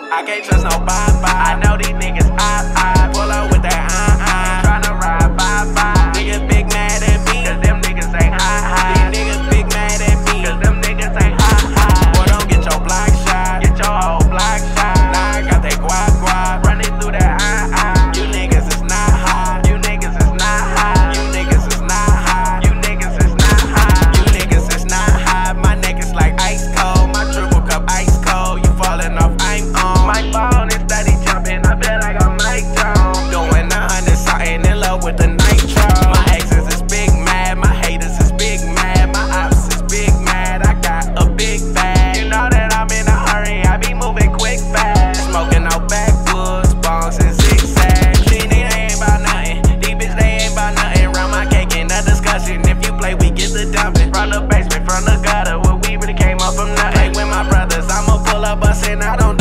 I can't trust nobody. I know these niggas I pull up with that tryna ride bye. Niggas big mad at me, cause them niggas ain't high. These niggas big mad at me, cause them niggas ain't high. Boy, don't get your block shot, get your whole block shot. Now I got that guap, running through that You niggas is not high, you niggas is not high, you niggas is not high, you niggas is not high, you niggas is not high. My neck is like ice cold, my triple cup ice cold. You falling off, I'm on. My phone is steady jumping, I feel like I'm Mike Jones. Doing 100 something in love with the nitro. My exes is big mad, my haters is big mad, my ops is big mad. I got a big bag. You know that I'm in a hurry, I be moving quick fast. Smoking out backwoods, bongs and zigzags. These niggas ain't about nothing, these bitches they ain't about nothing. Round my cake ain't no discussion, if you play we get the dumping. From the basement, from the gutter, where we really came up from nothing. Play with my brothers, I'ma pull up bustin', I don't